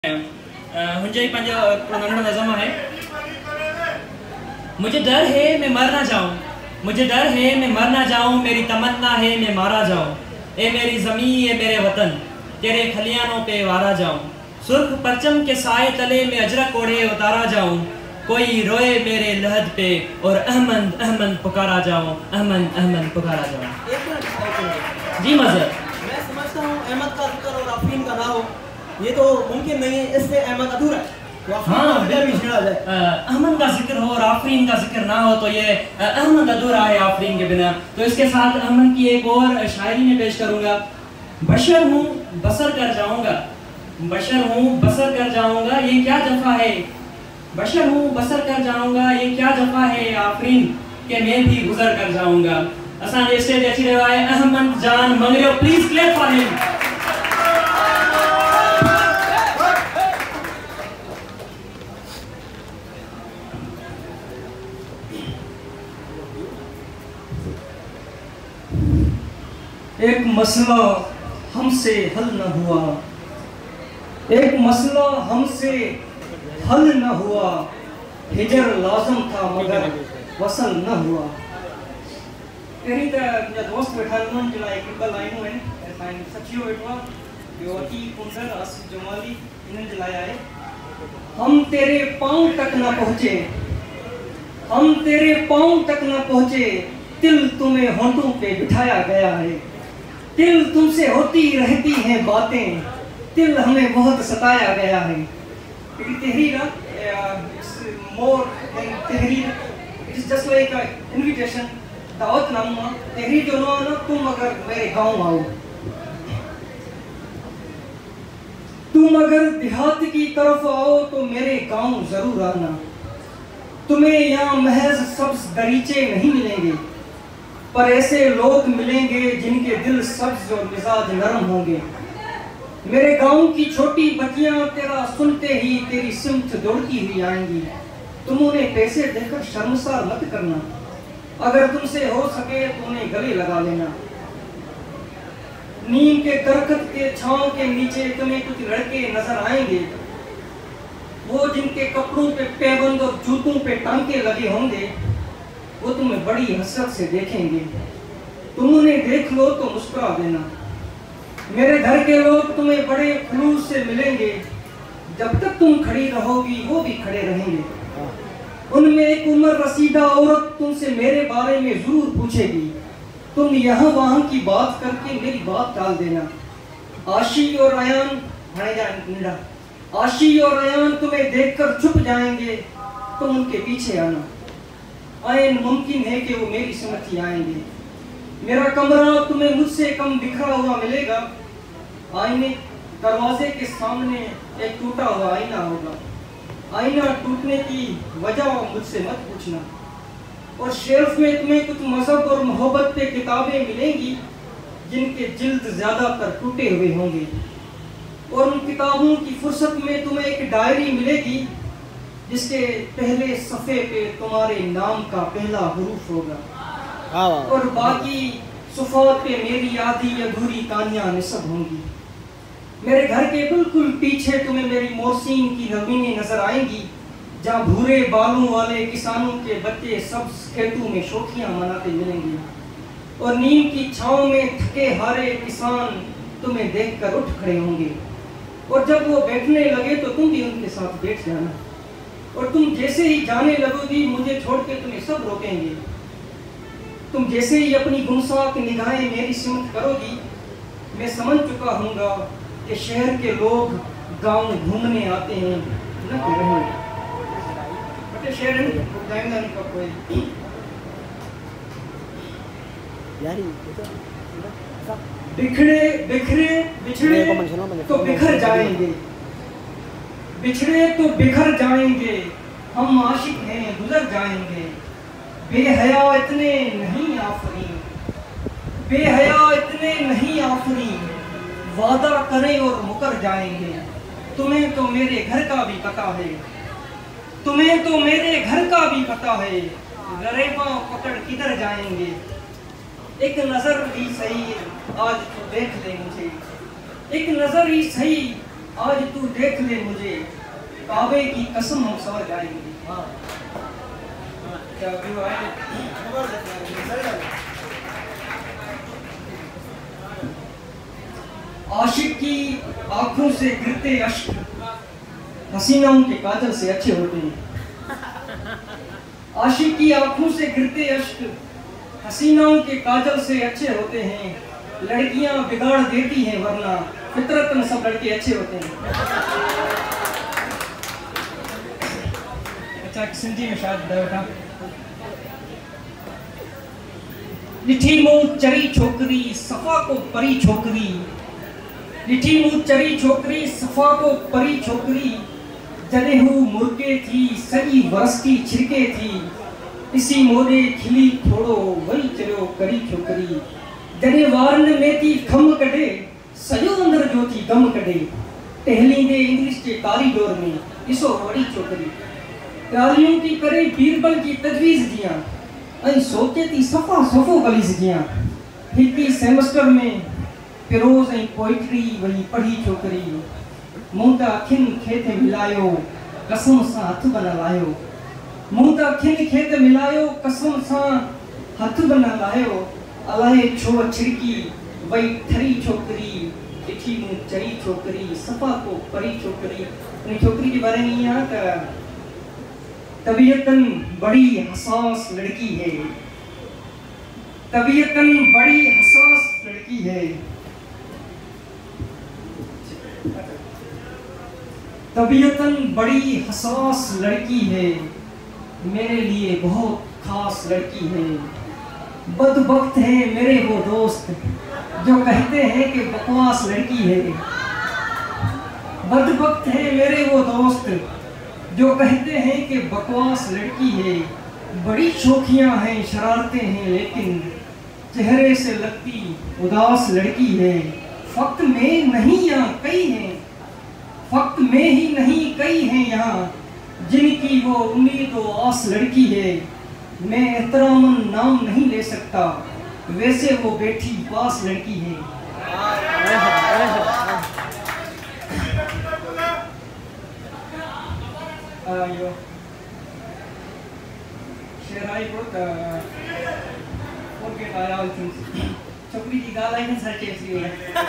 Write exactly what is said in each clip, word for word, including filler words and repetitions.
हुंजे पंहिंजो नंढो नज़म है। मुझे डर है मैं मर ना जाऊं, मुझे डर है मैं मर ना जाऊं, मेरी तमन्ना है मैं मारा जाऊं। ए मेरी ज़मीं ए मेरे वतन, तेरे खलियानों पे वारा जाऊं। सुर्ख परचम के साए तले में अजरक ओढ़े उतारा जाऊं। कोई रोए मेरे लहद पे और अहमद अहमद पुकारा जाऊं, अहमद अहमद पुकारा जाऊं। जी मज़र, मैं समझता हूँ अहमद का जिक्र और आफरीन का ना हो, ये तो मुमकिन नहीं है, इससे अहमद अधूरा है। तो हाँ भी छेड़ा जाए, अहमद का जिक्र हो और आफरीन का जिक्र ना हो तो ये अहमद अधूरा है आफरीन के बिना। तो इसके साथ अहमद की एक और शायरी में पेश करूंगा। बशर हूँ बसर कर जाऊंगा, बशर हूँ बसर कर जाऊंगा, ये क्या जफा है। बशर हूँ बसर कर जाऊंगा, ये क्या जफा है आफरीन के मैं भी गुजर कर जाऊंगा। असां जे स्टेज अची रहियो आहे Ahmed Jan Mangrio, please clap for him. एक मसला हमसे हल न हुआ, एक मसला हमसे हल न हुआ, हिजर लाज़िम था मगर वसल न हुआ। अहिड़ी त मुंहिंजा दोस्त वेठा आहिनि, उन्हनि जे लाइ हिकु ॿ लाइनूं आहिनि। साईं सचियो वेठो आहे, ॿियो अती कुंदर आसिफ जमाली, इन्हनि जे लाइ आहे। हम तेरे पाँव तक न पहुँचे, हम तेरे पाँव तक न पहुँचे, तिल तुम्हें होंठों पे बिठाया गया है। तिल तुमसे होती रहती हैं बातें, तिल हमें बहुत सताया गया है। तहरीर मोर तहरीर, it is just like a invitation, दावतनामा। तहरीर जो नाम ना, तुम अगर मेरे गांव आओ, तुम अगर देहात की तरफ आओ तो मेरे गांव जरूर आना। तुम्हें यहाँ महज सब्ज दरीचे नहीं मिलेंगे, पर ऐसे लोग मिलेंगे जिनके दिल सब्ज और मिजाज नरम होंगे। मेरे गांव की छोटी बच्चियां तेरा सुनते ही तेरी सिमत दौड़ती हुई आएंगी। तुम उन्हें पैसे देकर शर्मसार मत करना, अगर तुमसे हो सके तो उन्हें गले लगा लेना। नीम के दरख्त के छांव के नीचे तुम्हें कुछ लड़के नजर आएंगे, वो जिनके कपड़ों पे पैबंद और जूतों पे टांके लगे होंगे, वो तुम्हें बड़ी हसरत से देखेंगे। तुम उन्हें देख लो तो मुस्कुरा देना। मेरे घर के लोग तुम्हें बड़े खुलूस से मिलेंगे, जब तक तुम खड़ी रहोगी वो भी खड़े रहेंगे। उनमें एक उम्र रसीदा औरत तुमसे मेरे बारे में जरूर पूछेगी, तुम यहाँ वहाँ की बात करके मेरी बात टाल देना। आशी और अयान भाई जान आशी और अयान तुम्हें देखकर छुप जाएंगे, तुम उनके पीछे आना। आयन मुमकिन है कि वो मेरी समझ ही आएंगे। मेरा कमरा तुम्हें मुझसे कम बिखरा हुआ मिलेगा। आईने दरवाजे के सामने एक टूटा हुआ आईना होगा। आईना टूटने की वजह मुझसे मत पूछना। और शेल्फ में तुम्हें कुछ मजहब और मोहब्बत पे किताबें मिलेंगी, जिनके जिल्द ज्यादातर टूटे हुए होंगे। और उन किताबों की फुर्सत में तुम्हें एक डायरी मिलेगी, जिसके पहले सफ़े पे तुम्हारे नाम का पहला हुरूफ होगा, और बाकी सुफ़ात पे मेरी आधी अधूरी कहानियाँ निसब होंगी। मेरे घर के बिल्कुल पीछे तुम्हें मेरी मोहसिन की ज़मीनें नजर आएंगी, जहाँ भूरे बालों वाले किसानों के बच्चे सब्ज खेतों में शोखियाँ मनाते मिलेंगे। और नीम की छाँव में थके हारे किसान तुम्हें देखकर उठ खड़े होंगे, और जब वो बैठने लगे तो तुम भी उनके साथ बैठ जाना। और तुम जैसे ही जाने लगोगी मुझे छोड़ के तुम्हें सब रोकेंगे। तुम जैसे ही अपनी गुमसात निगाहें मेरी सिमत करोगी, मैं समझ चुका हूँगा कि शहर के लोग गांव घूमने आते हैं, न कि रहने। बटे शहर में का कोई बिखरे बिखरे बिछड़े तो बिखर जाएंगे, बिछड़े तो बिखर जाएंगे, हम आशिक हैं गुजर जाएंगे। बेहया इतने नहीं आफरीन, बेहया इतने नहीं आफरीन, वादा करें और मुकर जाएंगे। तुम्हें तो मेरे घर का भी पता है, तुम्हें तो मेरे घर का भी पता है, गरेबा पकड़ किधर जाएंगे। एक नजर ही सही आज तो देख ले मुझे, एक नजर ही सही आज तू देख ले मुझे, काबे की कसम हम सवर जाएंगे। हाँ क्या व्यू है? आशिक की आंखों से गिरते अश्क हसीनाओं के काजल से अच्छे होते हैं। आशिक की आंखों से गिरते अश्क हसीनाओं के काजल से अच्छे होते हैं। लड़कियां बिगाड़ देती हैं वरना फितरत में सब लड़के अच्छे होते हैं। अच्छा सिंधी में शायद बेटा लिठी मुंह चरी छोकरी सफा को परी छोकरी, लिठी मुंह चरी छोकरी सफा को परी छोकरी, जने हूँ मुर्के थी सही बरस की छिड़के थी, इसी मोरे खिली थोड़ो वही चलो करी छोकरी, जने वारन में थी खम कढे सजो अंदर जो थी गम कढे, टहली दे इंग्लिश के कॉरिडोर में इसो बड़ी छोकरी, गालियों की करे बीरबल की तजवीज दिया, ऐं सोचे थी सफ़ा सफ़ो गलीस दिया, हिकी सेमेस्टर में फिरोज ऐं पोइट्री वही पढ़ी छोकरी, मूं त अखियुनि खेत मिलायो कसम सां हथ बन लायो, मूं त अखियुनि खेत मिलायो कसम सां हथ बन लायो, अलाए छो छिड़की वही ठरी छोकरी, लिखी मूं चरी छोकरी सफ़ा को परी छोकरी। उन छोकरी के बारे में यहाँ का तबीयतन बड़ी हसास लड़की है, तबीयतन बड़ी हसास लड़की है, तबीयतन बड़ी हसास लड़की है, मेरे लिए बहुत खास लड़की है। बदबख्त है मेरे वो दोस्त जो कहते हैं कि बकवास लड़की है, बदबख्त है मेरे वो दोस्त जो कहते हैं कि बकवास लड़की है, बड़ी शौखियां हैं शरारतें हैं लेकिन चेहरे से लगती उदास लड़की है। फक्त में नहीं यहाँ कई हैं, फक्त में ही नहीं कई हैं यहाँ जिनकी वो उम्मीद व आस लड़की है। मैं एहतरामन नाम नहीं ले सकता वैसे वो बैठी पास लड़की है। आयो शेराई बहुत forget I all things छोकरी की गाल आई सर के इसलिए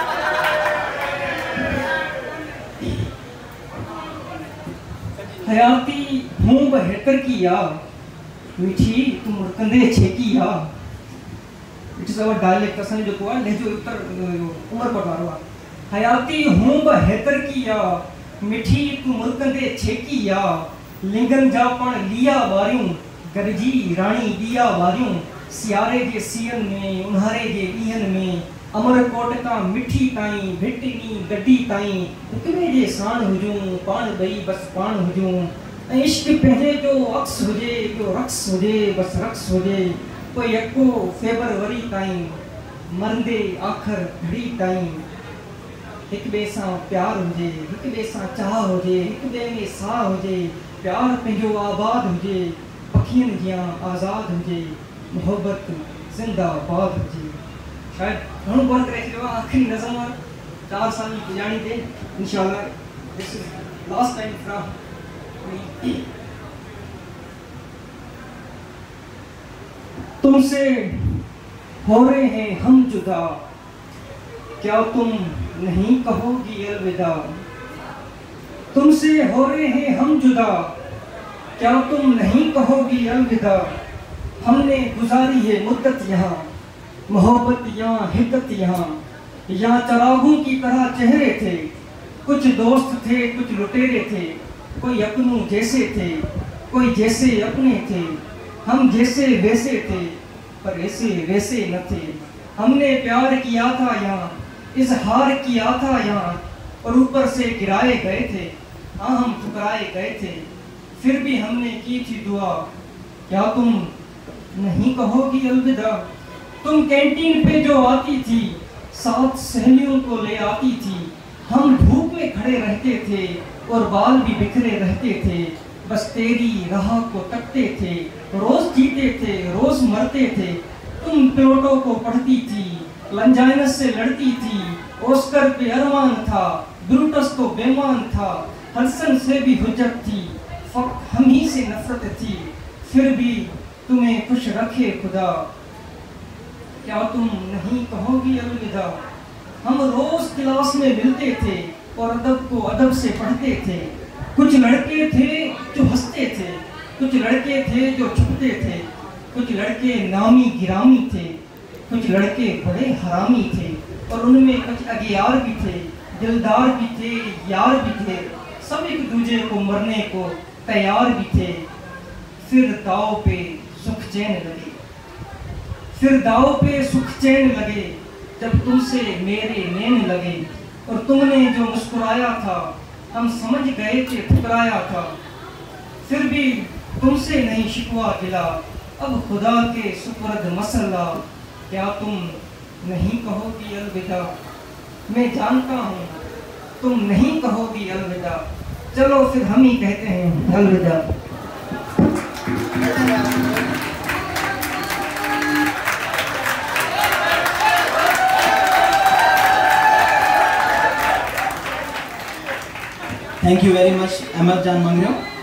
हयाती हूँ बहतर की या मीठी तुम कंधे छेकी या इट इज आवर डायलेक्ट कसन जो को ले जो उत्तर उमर पर मारवा हयाती हूँ बहतर की या मिठी तू मुर्कंदे छेकी या लिंगन जा पण लिया वारियूं गरजी रानी दिया वारियूं सियारे जे सीयन में उन्हारे जे ॾींहंनि में अमरकोट का मिठी ताईं भिटनी गड्डी ताईं हिकड़े जे साण हुजूं पाण ॿई बस पाण हुजूं ऐं इश्क पंहिंजे जो अक्स हुजे जो रक्स हुजे बस रक्स हुजे कोई यको फेब्रुअरी ताईं मरंदे आख़िर घड़ी ताईं एक बे सां प्यार हुजे एक बे सां चाह हुजे एक बे में साह हुजे प्यार पंहिंजो आबाद हुजे पखियुनि जियां आज़ाद हुजे मोहब्बत ज़िंदाबाद हुजे। शायद घणो बंद करे छॾियो आहे आख़िरी नज़म चार साल जी गुज़ारी ते इंशाअल्लाह this is last time from तुमसे हो रहे हैं हम जुदा क्या तुम नहीं कहोगी अलविदा, तुमसे हो रहे हैं हम जुदा क्या तुम नहीं कहोगी अलविदा, हमने गुजारी है मुद्दत यहाँ मोहब्बत यहाँ हिद्दत यहाँ, यहाँ चरागों की तरह चेहरे थे कुछ दोस्त थे कुछ लुटेरे थे, कोई अपनों जैसे थे कोई जैसे अपने थे, हम जैसे वैसे थे पर ऐसे वैसे न थे, हमने प्यार किया था यहाँ इजहार किया था यहाँ और ऊपर से गिराए गए थे, हाँ हम ठुकराए गए थे फिर भी हमने की थी दुआ क्या तुम नहीं कहोगी अलविदा, तुम कैंटीन पे जो आती थी साथ सहेलियों को ले आती थी, हम धूप में खड़े रहते थे और बाल भी बिखरे रहते थे, बस तेरी राह को तकते थे, रोज जीते थे रोज मरते थे, तुम प्लोटो को पढ़ती थी लंजाइनस से लड़ती थी, ऑस्कर पे अरमान था ब्रूटस तो बेईमान था, हसन से भी हुज्जत थी, फक हम ही से नफरत थी, फिर भी तुम्हें खुश रखे खुदा, क्या तुम नहीं कहोगी अलविदा। हम रोज क्लास में मिलते थे और अदब को अदब से पढ़ते थे। कुछ लड़के थे जो हंसते थे, कुछ लड़के थे जो छुपते थे, कुछ लड़के नामी गिरामी थे, कुछ लड़के बड़े हरामी थे, और उनमें कुछ अगियार भी थे, दिलदार भी थे, यार भी थे, सब एक दूजे को मरने को तैयार भी थे। फिर दाव पे सुख चैन लगे, फिर दाव पे सुख चैन लगे, जब तुमसे मेरे नैन लगे, और तुमने जो मुस्कुराया था हम समझ गए थे ठुकराया था, फिर भी तुमसे नहीं शिकवा गिला, अब खुदा के सुपुर्द मसला, क्या तुम नहीं कहोगी अलविदा। मैं जानता हूँ तुम नहीं कहोगी अलविदा, चलो फिर हम ही कहते हैं अलविदा। Thank you very much Ahmed Jan मंगरियों।